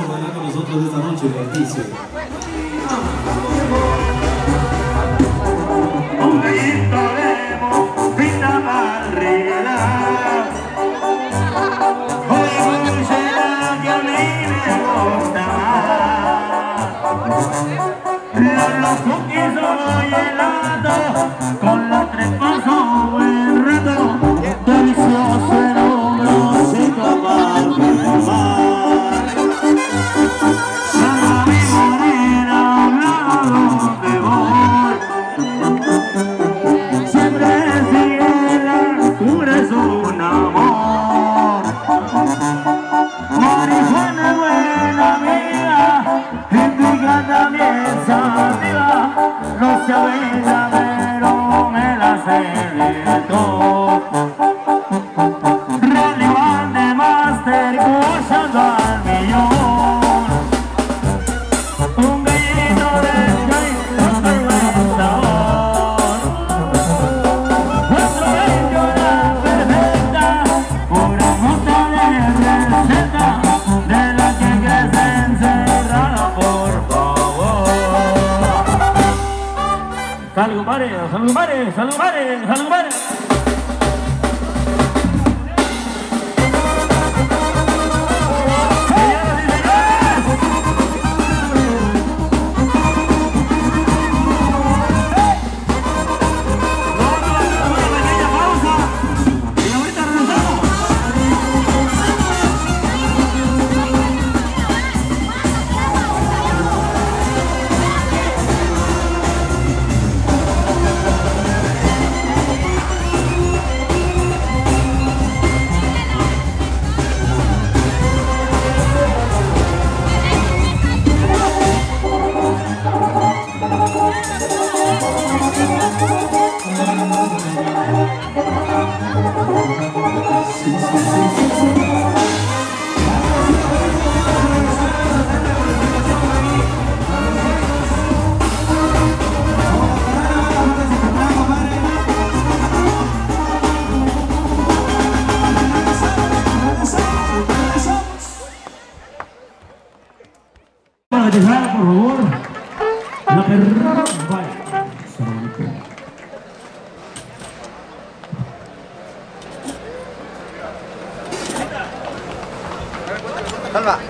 a bailar con nosotros esta noche, Leticia. Un gallito de pinta barrera, hoy escucha que a mí me gusta más. Los cookies soy helado, con la tres paso buen rato, delicioso el hombro sin clamar de mar. Salva mi morena, a donde voy, siempre sigue la cura es un amor. Marihuana buena amiga, indica también sativa, no se abuela pero me la celebró. Rally Band de Master escuchando al millón. Un gallito de Sky, muy buen sabor. Nuestro bello era perfecta, pura mota de receta, de la que crece encerrada, por favor. Salud, compadre, salud, compadre, salud, compadre, salud, compadre. Para dejar, por favor, la perra. Salva.